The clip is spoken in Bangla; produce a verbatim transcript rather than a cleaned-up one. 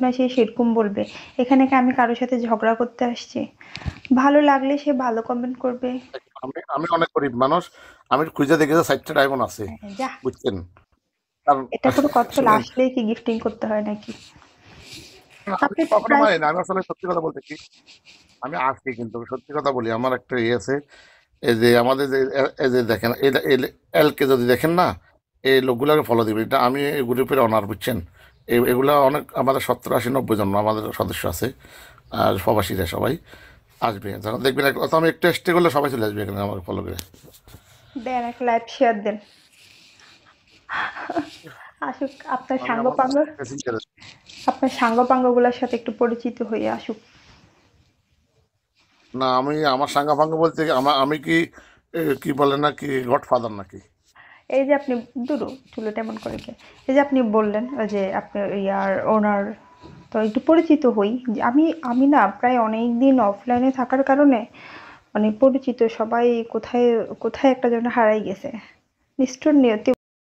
যখন আসে সেরকম বলবে। এখানে কি আমি কারোর সাথে ঝগড়া করতে আসছি? ভালো লাগলে সে ভালো কমেন্ট করবে। আমি আমি অনেক গরিব মানুষ, আমি খুঁজে দেখি যে চারটা ডায়মন্ড আছে, হ্যাঁ, যা, বুঝছেন? কারণ এটা কোনো কথা হলো? শুনেন, আসলেই কি গিফটিং করতে হয় নাকি? আমি আপনি কখনো প্রায় মানি না, আমি আসলে সত্যি কথা বলতে কি, আমি আসছি কিন্তু সত্যি কথা বলি, আমার একটা ইয়ে আছে। এই যে আমাদের যে এ- এই যে দেখেন, এল কে যদি দেখেন না, এই লোকগুলোকে ফলো দিবেন, এটা আমি এই গ্রুপের অনার, বুঝছেন? এ- এগুলা অনেক, আমাদের সত্তর আশি নব্বই জন আমাদের সদস্য আছে, আর প্রবাসীরা সবাই আসবে যখন দেখবেন, এক- অত আমি একটু টেস্টে করলে সবাই চলে আসবে এখানে আমাকে ফলো করে। দেন, একটা লাইভ শেয়ার দেন। আসুক আপনার আমি সাঙ্গ আমার পাঙ্গ, মেসেঞ্জারে, আপনার সাঙ্গ পাঙ্গগুলোর সাথে একটু পরিচিত হয়ে আসুক। না আমি আমার সাঙ্গা ফাঙ্গা বলতে কি, আমা- আমি কি এ, কি বলে না কি, গডফাদার নাকি? এই যে আপনি দুরু চুলো তেমন করে কে, এই যে আপনি বললেন ওই যে আপনি ইয়ার ওনার, তো একটু পরিচিত হই। যে আমি আমি না প্রায় অনেক দিন অফলাইনে থাকার কারণে মানে পরিচিত সবাই কোথায় কোথায় একটা যেন হারাই গেছে। নিষ্ঠুর নিয়তি